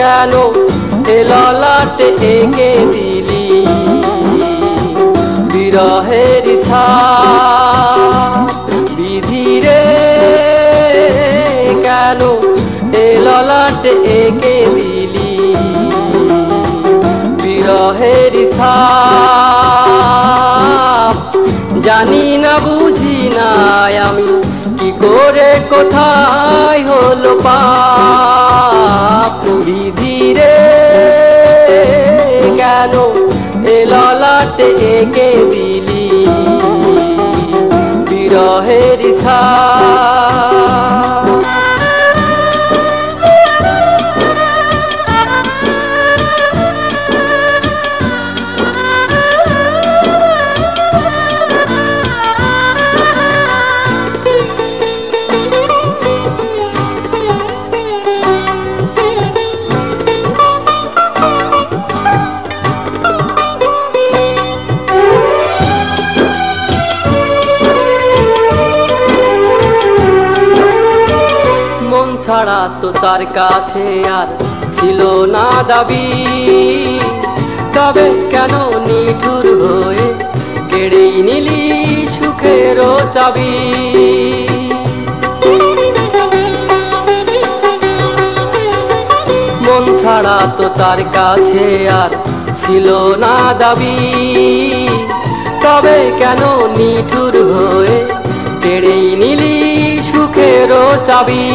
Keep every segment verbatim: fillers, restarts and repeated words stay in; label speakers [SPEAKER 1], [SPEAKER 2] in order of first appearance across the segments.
[SPEAKER 1] কেন এ ললাটে এঁকে দিলি বিরহের ছাপ বিধি রে কেন এ ললাটে এঁকে দিলি বিরহের ছাপ জানি না বুঝি নাই আমি কি করে কোথায় হলো পাপ বিধি রে কেন এ ললাটে এঁকে দিলি বিরহের ছাপ ছাড়া তো তার কাছে আর ছিল না দাবি তবে কেন নিঠুর হয়ে কেড়েই নিলি সুখের চাবি মন ছাড়া তো তার কাছে আর ছিল না দাবি তবে কেন নিঠুর হয়ে কেড়েই নিলি সুখের চাবি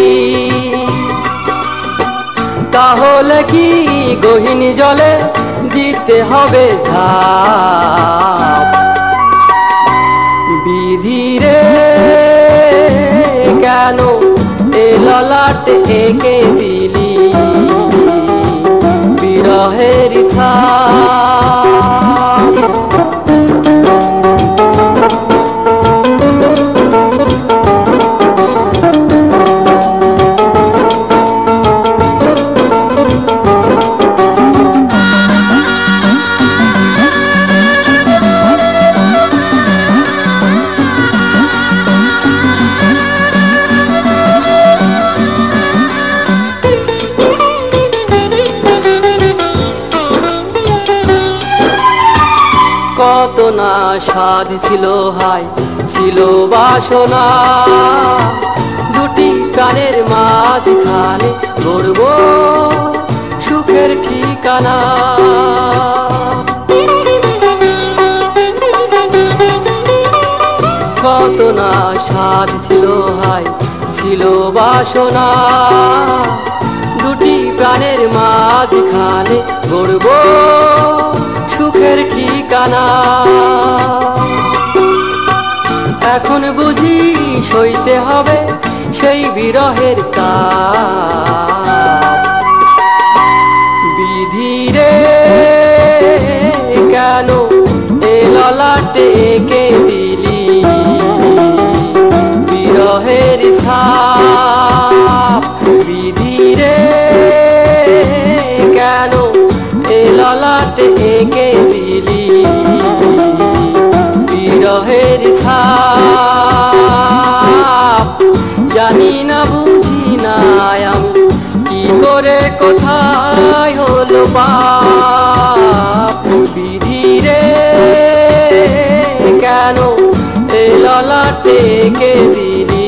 [SPEAKER 1] তাহলে কি গহীন জলে দিতে হবে ঝাঁপ বিধি রে কেন এ ললাটে এঁকে দিলি বিরহের ছাপ কত না স্বাদ ছিল হাই ছিল বাসনা দুটি কানের মাঝখানে গড়ব সুখের ঠিকানা কত না স্বাদ ছিল হাই ছিল বাসনা দুটি প্রাণের মাঝখানে গড়ব সুখের ঠিকানা এখন বুঝি সইতে হবে সেই বিরহের তাপ বিধি রে কেন এ ললাটে এঁকে দিলি বিরহের ছাপ বিধি রে কেন এ ললাটে এঁকে দিলি বিরহের ছাপ জানি না বুঝি নাই আমি কি করে কোথায় হলো পাপ বিধি রে কেন এ ললাটে এঁকে দিলি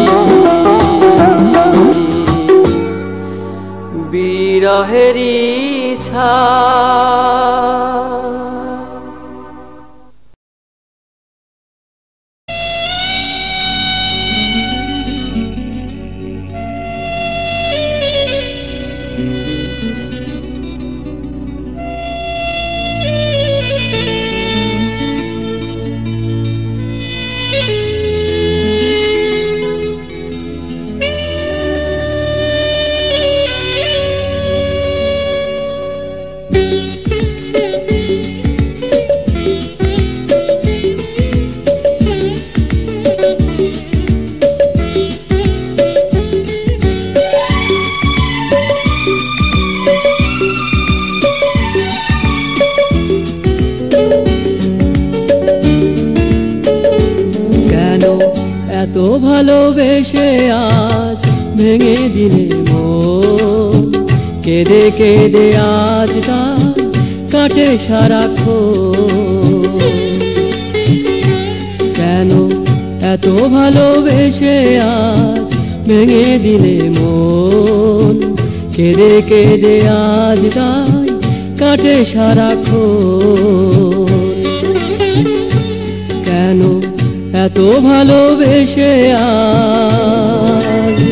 [SPEAKER 1] বিরহের ছাপ এত ভালোবেসে আজ ভেঙে দিলে মন কে কেঁদে কেঁদে আজ তার কাটে সারাক্ষণ। কেন এত ভালোবেসে আজ ভেঙে দিলে মন, কেঁদে কেঁদে আজ তাই কাটে সারাক্ষণ। কেন এত ভালোবেসে আজ।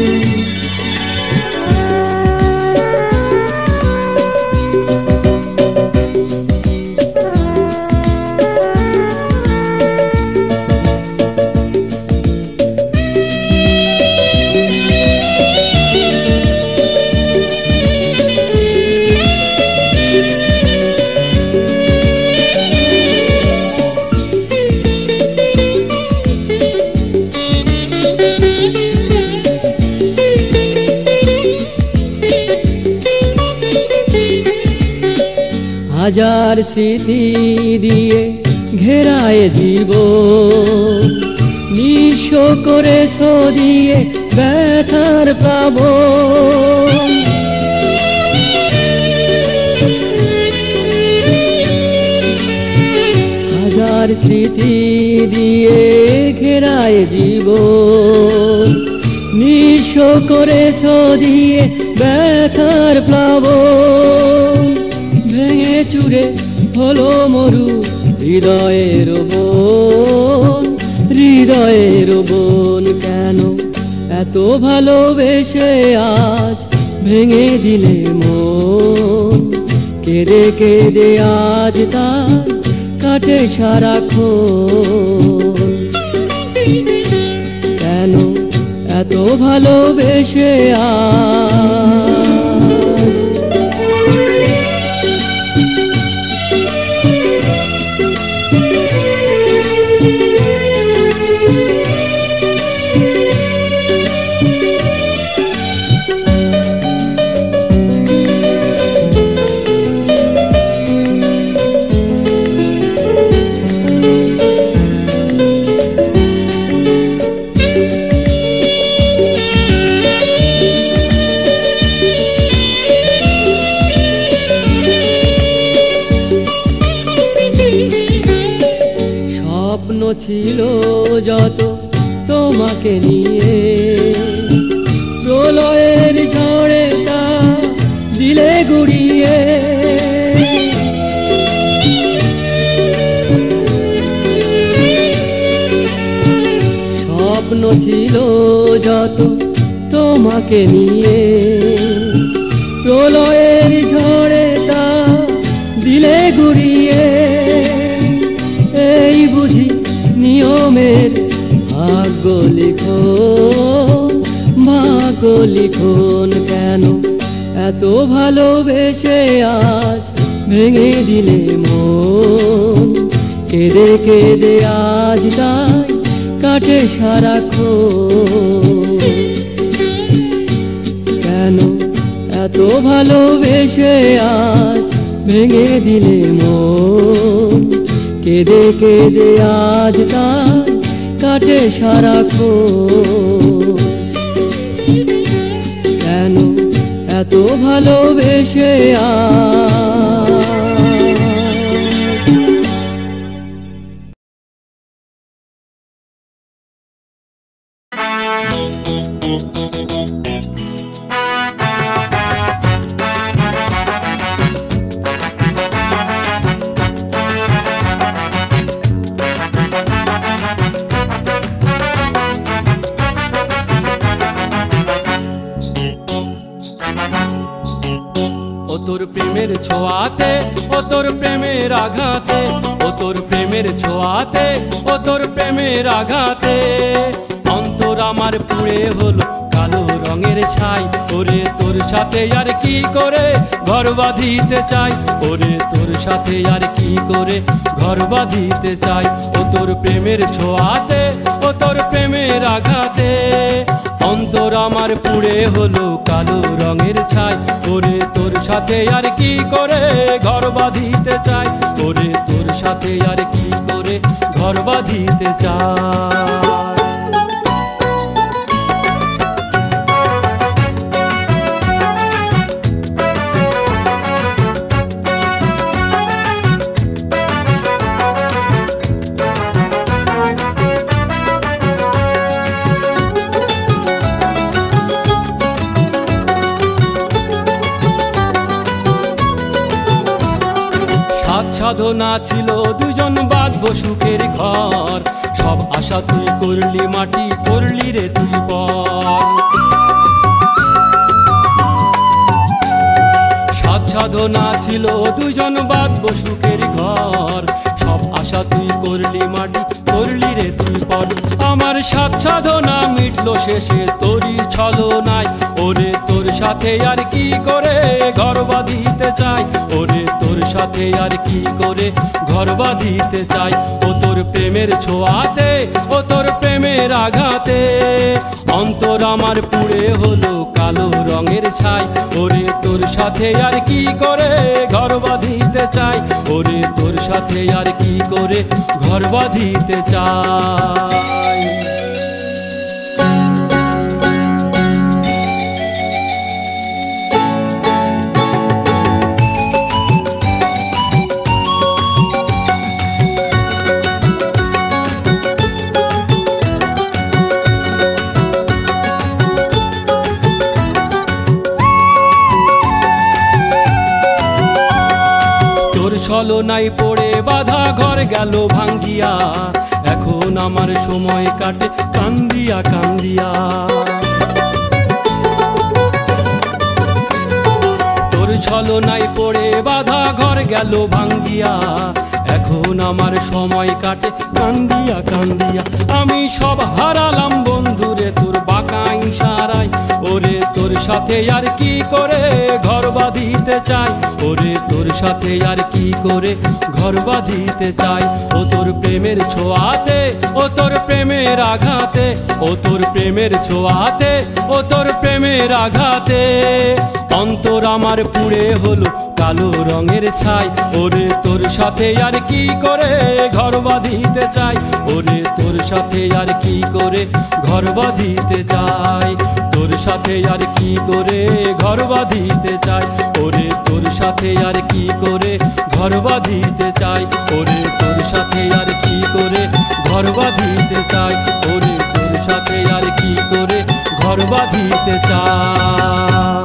[SPEAKER 1] হাজার স্মৃতি দিয়ে ঘেরায় জীবন, নিঃস্ব করেছ দিয়ে ব্যথার প্লাবন। হাজার স্মৃতি দিয়ে ঘেরায় জীবন, নিঃস্ব করেছ দিয়ে ব্যথার প্লাবন। ভেঙে চুরে হলো মরু হৃদয়ের বন, হৃদয়ের বন। কেন এত ভালোবেসে আজ ভেঙে দিলে মন, কেঁদে কেঁদে আজ তার কাটে সারাক্ষণ। কেন এত ভালোবেসে আজ। স্বপ্ন ছিল যত তোমাকে নিয়ে, প্রলয়ের ঝড়ে তা দিলে গুড়িয়ে। স্বপ্ন ছিল যত তোমাকে নিয়ে, প্রলয়ের ঝড়ে তা দিলে গুড়িয়ে। এই বুঝি নিয়মের ভাগ্য লিখন, ভাগ্য লিখন। কেন এত ভালোবেসে আজ ভেঙে দিলে মন, কেঁদে কেঁদে আজ তাই কাটে সারাক্ষণ। কেন এত ভালোবেসে আজ ভেঙে দিলে মন, কেঁদে কেঁদে আজ তাই কাটে সারাক্ষণ। কেন এত ভালোবেসে আজ। ও তোর প্রেমের ছোঁয়াতে, ও তোর প্রেমের আঘাতে, ও তোর প্রেমের ছোঁয়াতে, ও তোর প্রেমের আঘাতে অন্তর আমার পুড়ে হলো কালো রঙের ছাই। ওরে তোর সাথে আর কি করে ঘর বাঁধিতে চাই, ওরে তোর সাথে আর কি করে ঘর বাঁধিতে চাই। ও তোর প্রেমের ছোঁয়াতে, ও তোর প্রেমের আঘাতে অন্তর আমার পুড়ে হলো কালো রঙের ছাই। ওরে তোর সাথে আর কি করে ঘর বাঁধিতে চাই, ওরে তোর সাথে আর কি করে ঘর বাঁধিতে চাই। সাধনা ছিল দুজন বাঁধবো সুখের ঘর, সব আশা তুই করলি মাটি, করলি রে তুই পর। সাত সাধনা ছিল দুজন বাঁধবো সুখের ঘর, সব আশা তুই করলি মাটি, করলি রে তুই পর। আমার সাত সাধনা মিটলো শেষে তোরই ছলনায়, ওরে তোর সাথে আর কি করে ঘর বাঁধিতে চাই, ওরে তোর সাথে আর কি করে ঘর বাঁধিতে চাই। ও তোর প্রেমের ছোঁয়াতে, ও তোর প্রেমের আঘাতে অন্তর আমার পুড়ে হলো কালো রঙের ছাই, ওরে তোর সাথে আর কি করে ঘর বাঁধিতে চাই, ওরে তোর সাথে আর কি করে ঘর বাঁধিতে চাই। ছলনায় পড়ে বাধা ঘর গেল ভাঙ্গিয়া, এখন আমার সময় কাটে কান্দিয়া কান্দিয়া। তোর ছলনায় পড়ে বাধা ঘর গেল ভাঙ্গিয়া, এখন আমার সময় কাটে কান্দিয়া কান্দিয়া। আমি সব হারালাম বন্ধুরে তোর বাঁকা ইশারায়, ওরে তোর সাথে আর কি করে ঘর বাঁধিতে চাই, ওরে তোর সাথে আর কি করে ঘর বাঁধিতে চাই। ও তোর প্রেমের ছোঁয়াতে, ও তোর প্রেমের আঘাতে, ও তোর প্রেমের ছোঁয়াতে, ও তোর প্রেমের আঘাতে অন্তর আমার পুড়ে হলো কালো রঙের ছাই, ওরে তোর সাথে আর কি করে ঘর বাঁধিতে চাই, ওরে তোর সাথে আর কি করে ঘর বাঁধিতে চাই, তোর সাথে আর কি করে ঘর বাঁধিতে চাই, ওরে তোর সাথে আর কি করে ঘর বাঁধিতে চাই, ওরে তোর সাথে আর কি করে ঘর বাঁধিতে চাই, ওরে তোর সাথে আর কি করে ঘর বাঁধিতে চাই।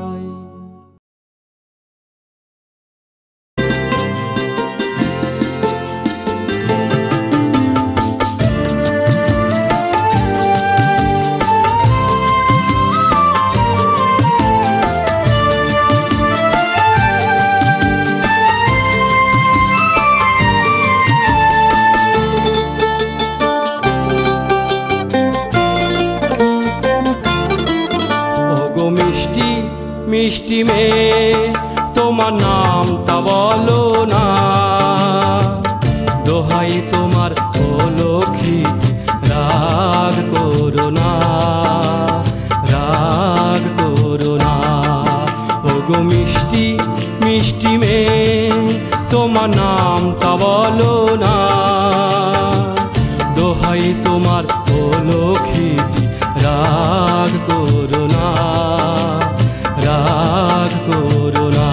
[SPEAKER 1] মিষ্টি মেয়ে তোমার নামটা বলো না, দোহাই তোমার ও লক্ষ্মী রাগ করো না, রাগ করো না। ও গো মিষ্টি মিষ্টি মেয়ে তোমার নামটা বলো না, দোহাই তোমার ও লক্ষ্মী রাগ করো না, রাগ করো না।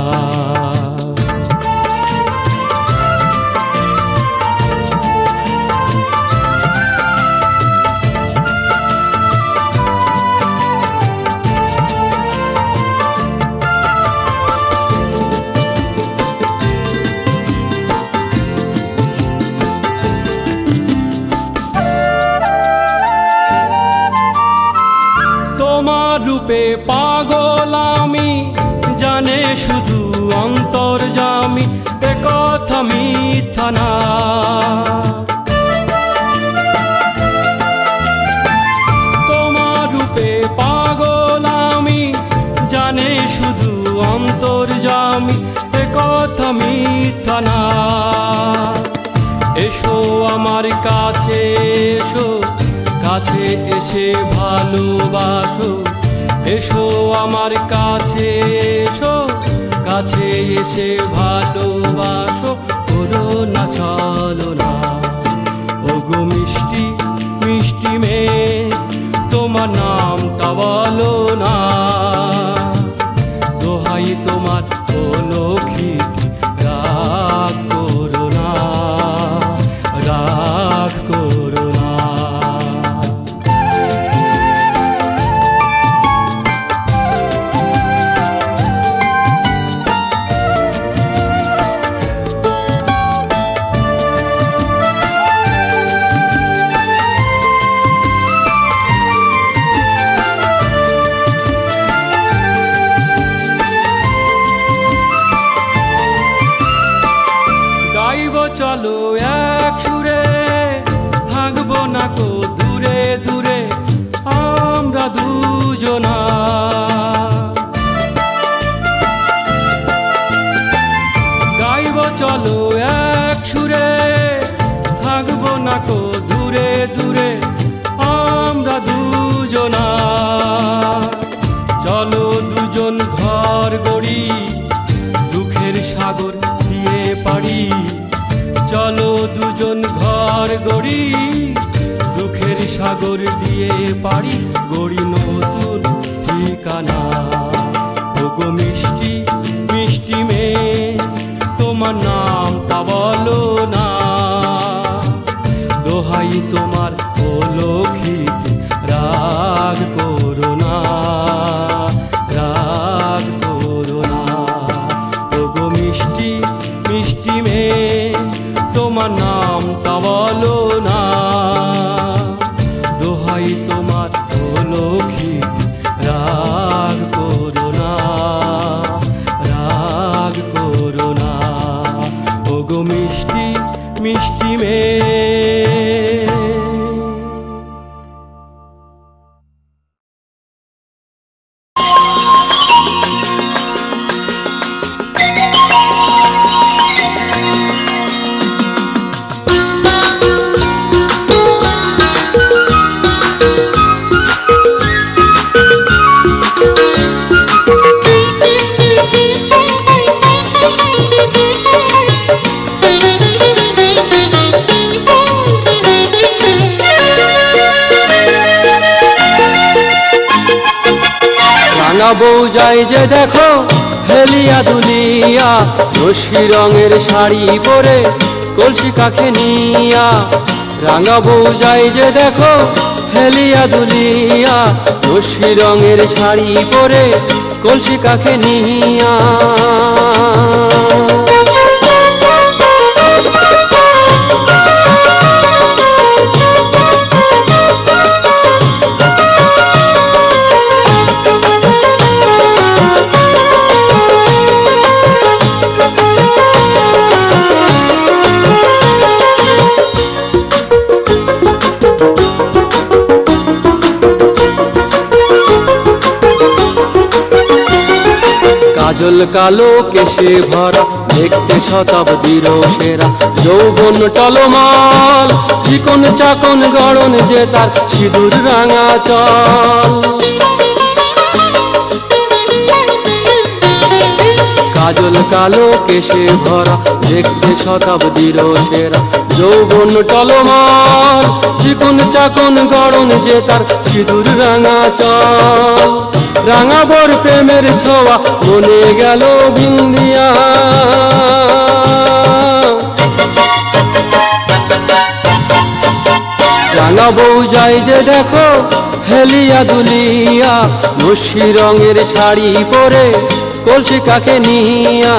[SPEAKER 1] তোমার রূপে পাগল আমি, জানে শুধু অন্তর্যামী, এ কথা মিথ্যা না। তোমার রূপে পাগল আমি, জানে শুধু অন্তর্যামী, এ কথা মিথ্যা না। এসো আমার কাছে এসো, কাছে এসে ভালোবাসো, এসো আমার কাছে এসো, কাছে এসে ভালোবাসো, করো না চলো না। ও গো মিষ্টি মিষ্টি মেয়ে তোমার নামটা বলো না, দোহাই তোমার ও লক্ষ্মী রাগ করো না, রাগ করো না। দুঃখের সাগর দিয়ে পারি গড়ি নতুন ঠিকানা। ওগো মিষ্টি মিষ্টি মেয়ে, তোমার নামটা বলো না। দোহাই তোমার ও লক্ষ্মীটি, রাগ করো না, রাগ করো না। ওগো মিষ্টি মিষ্টি মেয়ে, তোমার নামটা বলো না। দোহাই তোমার ও লক্ষ্মীটি, রাগ করো না, রাগ করো না। ওগো মিষ্টি মিষ্টি মেয়ে। বউ যাই যে দেখো হেলিয়া দুলিয়া, রশ্মি রঙের শাড়ি পরে কলসি কাকে নিয়া। রাঙা বউ যাই যে দেখো হেলিয়া দুলিয়া, রশ্মি রঙের শাড়ি পরে কলসি কাকে নিয়া। কাজল কালো কেশে ভরা, দেখতে শতাব্দীর সেরা। যৌবন টলমল, চিকন চাকন গড়ন যে তার সিঁদুর রাঙা চল। কাজল কালো কেশে ভরা, দেখতে শতাব্দীর সেরা। যৌবন টলমল, চিকন চাকন গড়ন যে তার সিঁদুর রাঙা চল। রাঙা বর প্রেমের ছোঁয়া মনে গেল বিন্দিয়া। রাঙা বউ যাই যে দেখো হেলিয়া দুলিয়া, রশ্মি রঙের শাড়ি পরে কলসি কাকে নিয়া।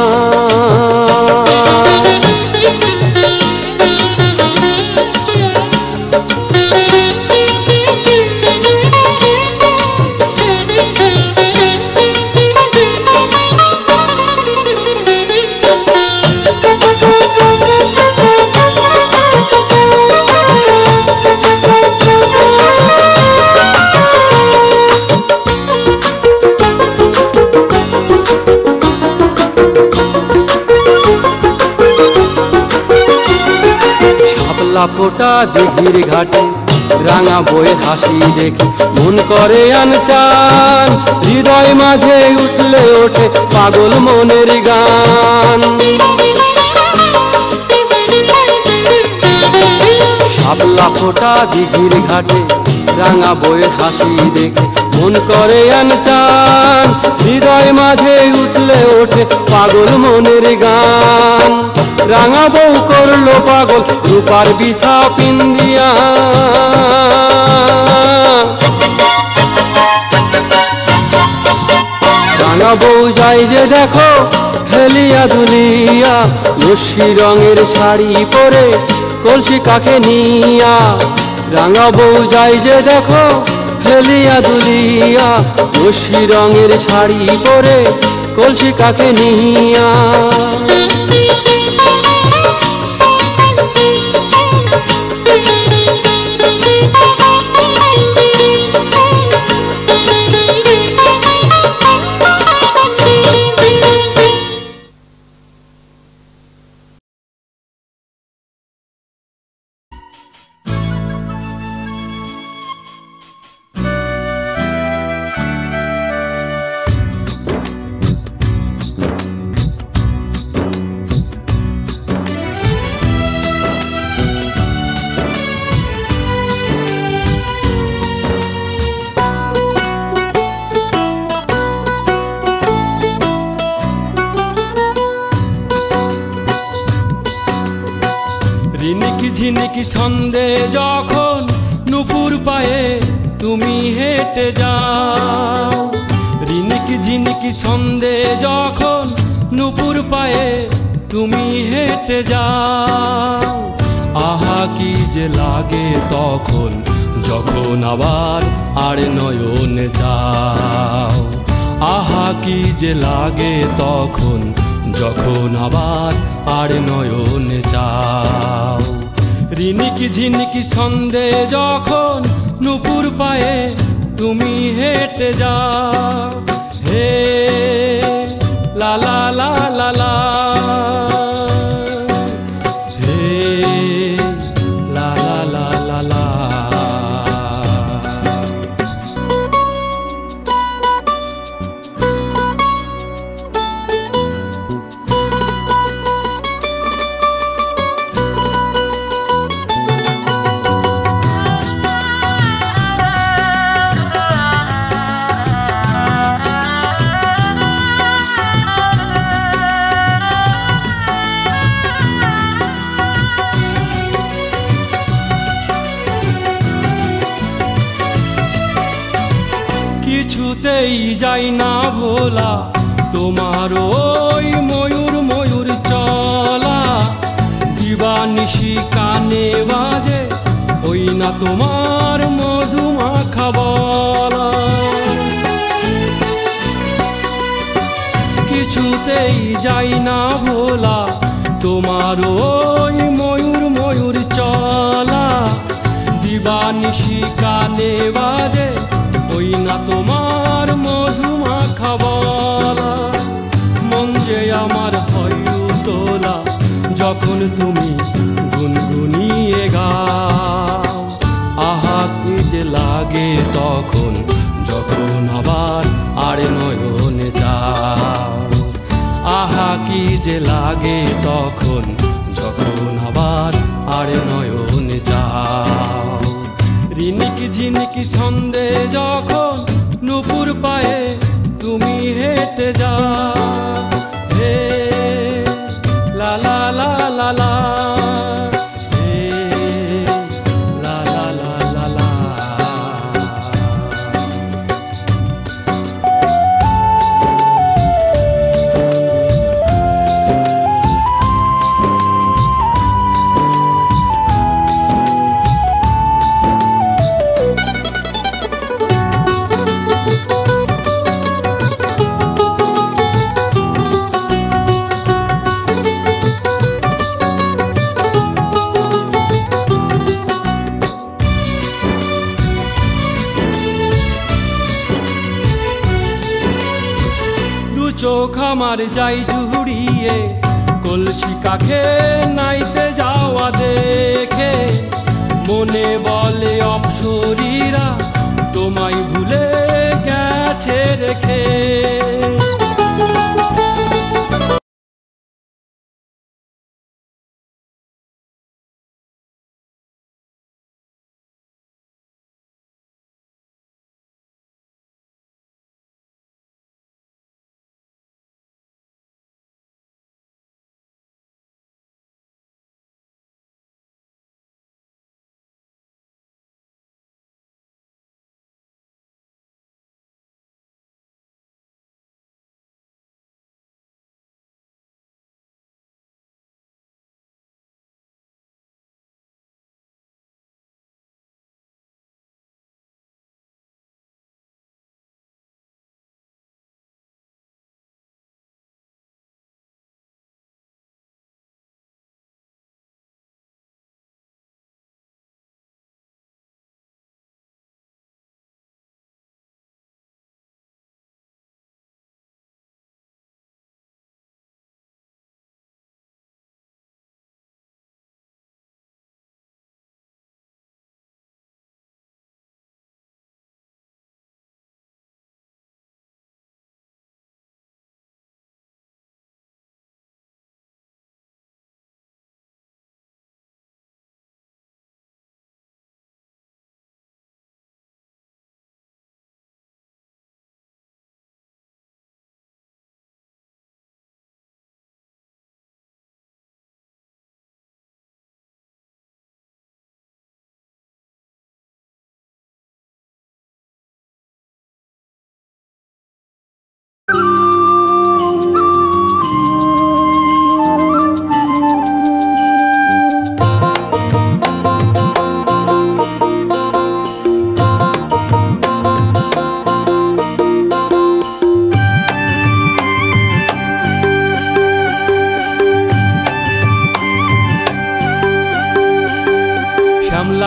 [SPEAKER 1] ফোটা দিঘির ঘাটে রাঙা বয়ে হাসি দেখি, মন করে আনচান। হৃদয় মাঝে উঠলে ওঠে পাগল মনের গান। শাপলা ফোটা দিঘির ঘাটে রাঙা বয়ে হাসি দেখি, মন করে আনচান। হৃদয় মাঝে উঠলে ওঠে পাগল মনের গান। রাঙা বউ করলো পাগল রূপার বিছা পিন্দিয়া। রাঙা বউ যাই যে দেখো হেলিয়া দুলিয়া, রশ্মি রঙের শাড়ি পরে কলসি কাকে নিয়া। রাঙা বউ যাই যে দেখো হেলিয়া দুলিয়া, রশ্মি রঙের শাড়ি পরে কলসি কাকে নিয়া। ঝিনিকি ছন্দে যখন নুপুর পায়ে তুমি হেঁটে যাও, রিনিকি ঝিনিকি ছন্দে যখন নুপুর পায়ে তুমি হেঁটে যাও, আহা কি যে লাগে তখন যখন আবার আর নয়নে চাও, আহা কি যে লাগে তখন যখন আবার আর নয়নে চাও। রিনিকি ঝিনিকি ছন্দে যখন নুপুর পায়ে তুমি হেঁটে যাও, হে লা লা লা লা লা, হে লা লা লা লা লা। কিছুতেই যাই না ভোলা তোমার ওই ময়ূর ময়ূর চলা, দিবানিশি কানে বাজে ওই না তোমার মধুমাখা বলা। কিছুতেই যাই না ভোলা তোমার ওই ময়ূর ময়ূর চলা, দিবানিশি কানে বাজে ওই না তোমার মধুমাখা বলা। মন যে আমার হয় তোলা যখন তুমি গুনগুনিয়ে গাও, আহা কি যে লাগে তখন যখন আবার আর নয়নে চাও, আহা কি যে লাগে তখন যখন আবার আর নয়নে চাও। রিনিকি ঝিনিকি ছন্দে যখন নুপুর পায়ে তুমি হেঁটে যাও, হে লা লা লা লা লা, হে লা লা লা লা লা। চোখ আমার যাই জুড়িয়ে কলসি কাখে নাইতে যাওয়া দেখে, মনে বলে অপসরীরা তোমায় ভুলে গেছে রেখে।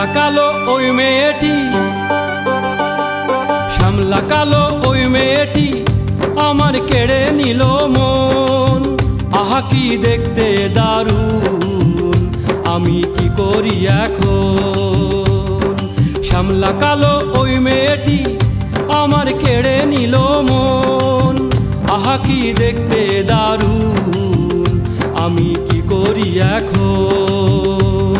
[SPEAKER 1] শ্যামলা কালো ওই মেয়েটি, শ্যামলা কালো ওই মেয়েটি আমার কেড়ে নিল মন। আহা কি দেখতে দারুণ, আমি কি করি এখন। শ্যামলা কালো ওই মেয়েটি আমার কেড়ে নিল মন। আহা কি দেখতে দারুণ, আমি কি করি এখন।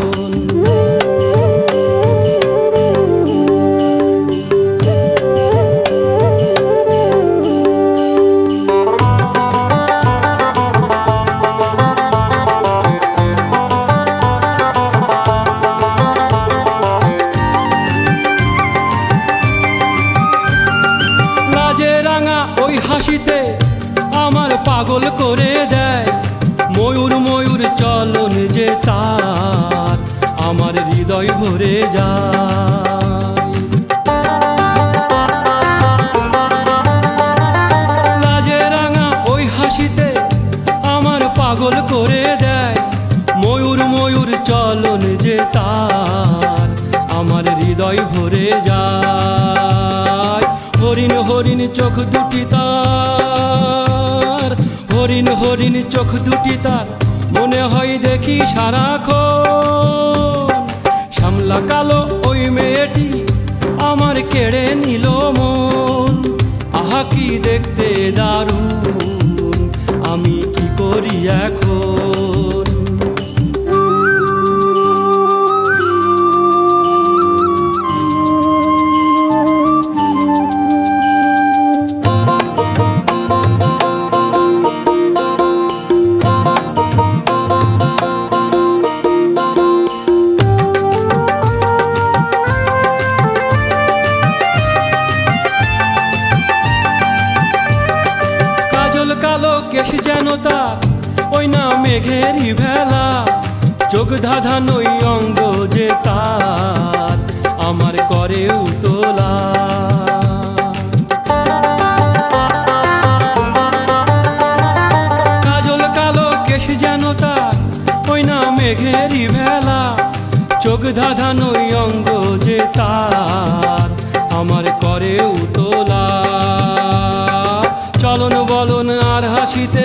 [SPEAKER 1] হাসিতে আমার পাগল করে দেয়, ময়ূর ময়ূর চলন যে তার আমার হৃদয় ভরে যায়। লাজে রাঙা ওই হাসিতে আমার পাগল করে দেয়, ময়ূর ময়ূর চলন যে তার আমার হৃদয় ভরে যায়। হরিণ হরিণ চোখ দুটি তার, হরিণ হরিণ চোখ দুটি তার মনে হয় দেখি সারাক্ষণ। শ্যামলা কালো ওই মেয়েটি আমার কেড়ে নিল মন। আহা কি দেখতে দারুণ, আমি কি করি এখন। কালো কেশ যেন তার ওই না মেঘেরই ভেলা, চোখ ধাঁধানো অঙ্গ যে তার আমার করে উতলা। কাজল কালো কেশ যেন তার ওই না মেঘেরই ভেলা, চোখ ধাঁধানো অঙ্গ যে তার আমার করে উতলা। চলন বলন আর হাসিতে,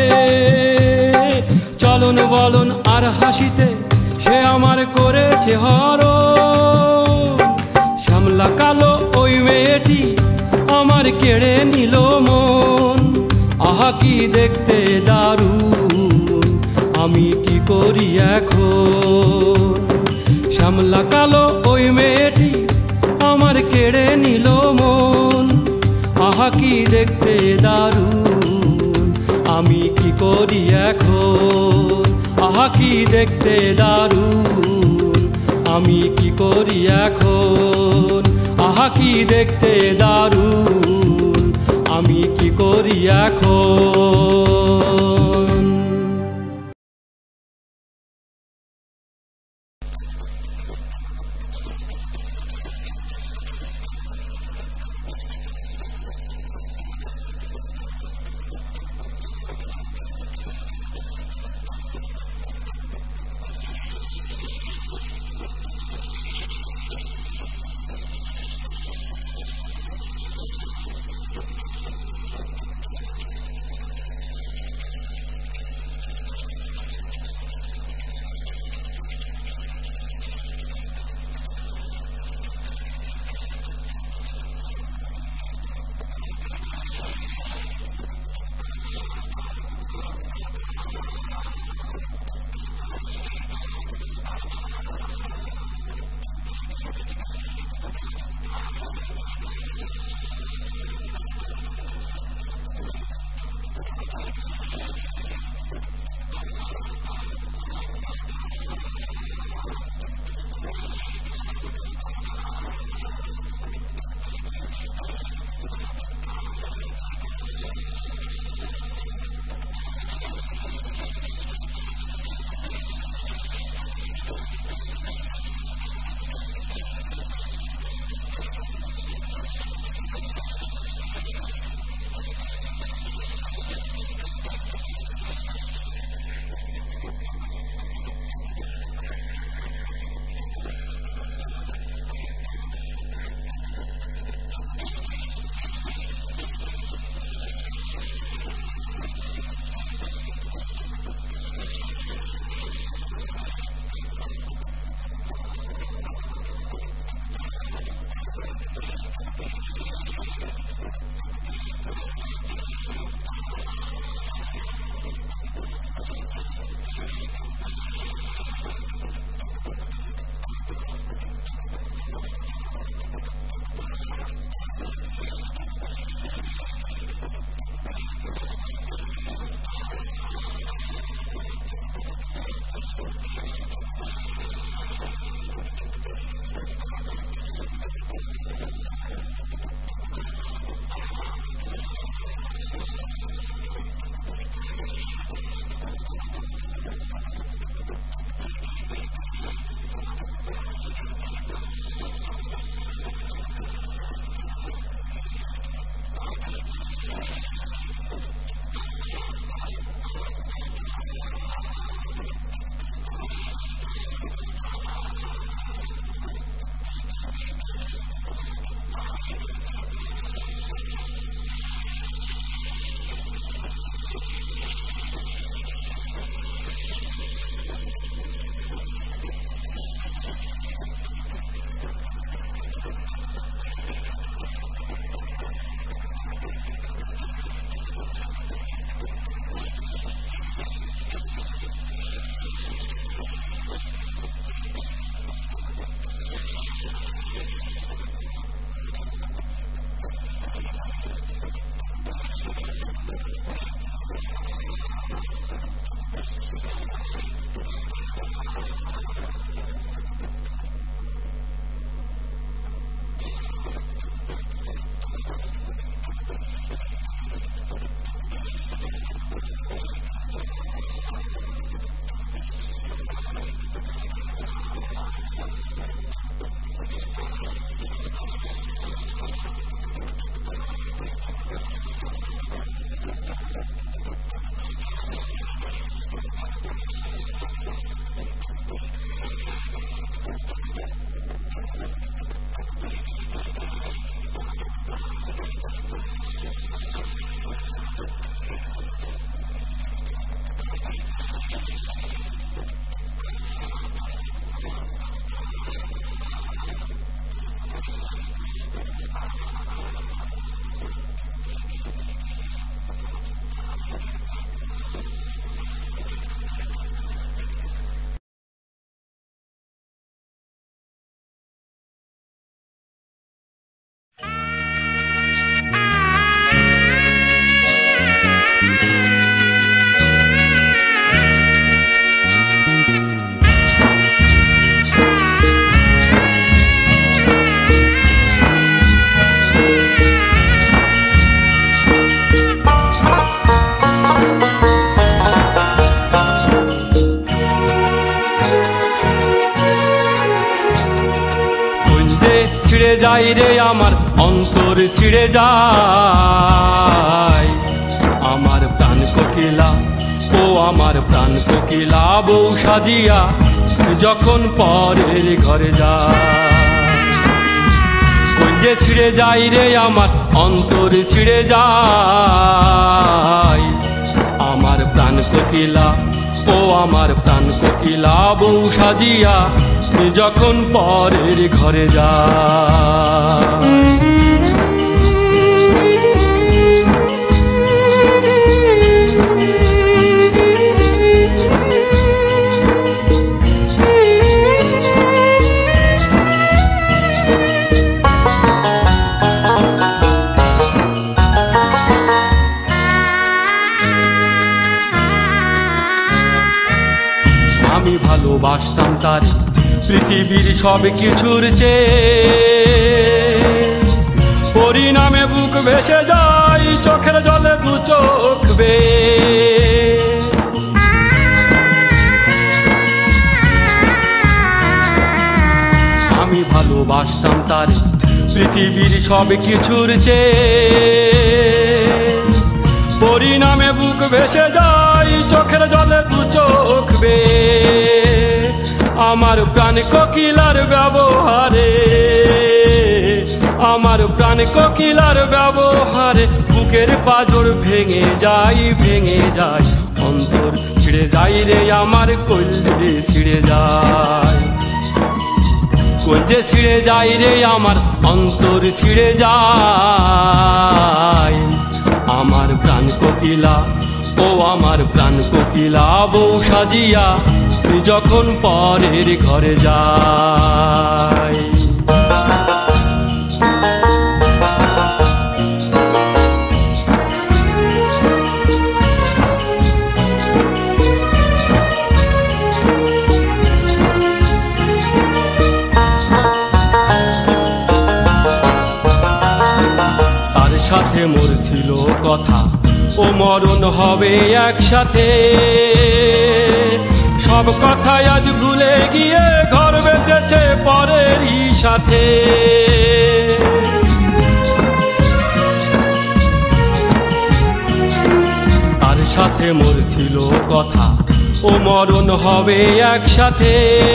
[SPEAKER 1] চলন বলন আর হাসিতে সে আমার করেছে হরণ। শ্যামলা কালো ওই মেয়েটি আমার কেড়ে নিল মন। আহা কি দেখতে দারুণ, আমি কি করি এখন। শ্যামলা কালো ওই মেয়েটি আমার কেড়ে নিল মন। আহা কি দেখতে দারুণ, আমি কি করি এখন। আহা কি দেখতে দারুণ, আমি কি করি এখন। আহা কি দেখতে দারুণ, আমি কি করি এখন। রে আমার অন্তর ছিড়ে যায়। আমার প্রাণ কোকিলা, ও আমার প্রাণ কোকিলা, বউ সাজিয়া যখন পরের ঘরে যায়। কইলে ছিড়ে যায় রে আমার অন্তর ছিড়ে যায়। আমার প্রাণ কোকিলা, ও আমার প্রাণ কোকিলা, বউ সাজিয়া যখন পরের ঘরে যায়। আমি ভালোবাসতাম তার পৃথিবীর সব কিছুর চেয়ে, পরিণামে বুক ভেসে যায় চোখের জলে দু চোখ বেয়ে। আমি ভালোবাসতাম তার পৃথিবীর সব কিছুর চেয়ে, পরিণামে বুক ভেসে যায় চোখের জলে দু চোখ বেয়ে। আমার প্রাণ কোকিলার ব্যবহারে, আমার প্রাণ কোকিলার ব্যবহারে বুকের পাঁজর ভেঙে যায়, ভেঙে যায় অন্তর ছিড়ে যায় রে আমার, কইলে ছিড়ে যায়। কইলে ছিড়ে যায় রে আমার অন্তর ছিড়ে যায়। আমার প্রাণ কোকিলা, ও আমার প্রাণ কোকিলা, বউ সাজিয়া যখন পরের ঘরে যায়। তার সাথে মোর ছিল কথা, ও মরণ হবে একসাথে। সব কথাই আজ ভুলে গিয়ে ঘর বেঁধেছে পরেরই সাথে। তার সাথে মোর ছিল কথা, ও মরণ হবে একসাথে।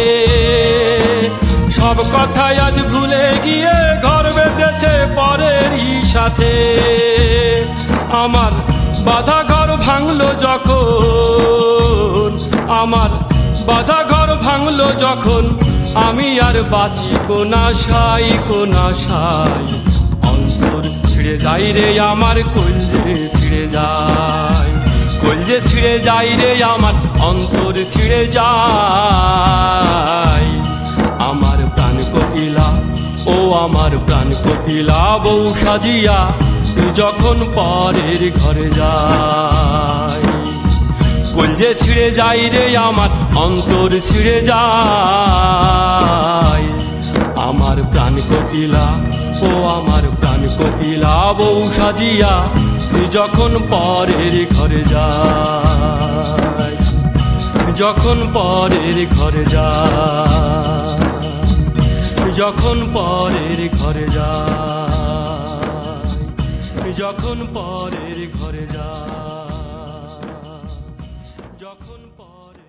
[SPEAKER 1] সব কথাই আজ ভুলে গিয়ে ঘর বেঁধেছে পরেরই সাথে। আমার বাধা ঘর ভাঙলো যখন, আমার বাধা ঘর ভাঙলো যখন, আমি আর বাঁচি কোনা সাই, কোনা সাই অন্তর ছিড়ে যায় রে আমার, কইলে ছিড়ে যায়। কইলে ছিড়ে যায় রে আমার অন্তর ছিড়ে যায়। আমার প্রাণ কোকিলা, ও আমার প্রাণ কোকিলা, বউ সাজিয়া যখন পরের ঘরে যায়। কইলে ছিড়ে যায় রে আমার অন্তর ছিড়ে যায়। আমার প্রাণ কোকিলা, ও আমার প্রাণ কোকিলা, বউ সাজিয়া যখন পরের ঘরে যায়। যখন পরের ঘরে যায়, যখন পরের ঘরে যায়, যখন পরের ঘরে যায়, যখন পরে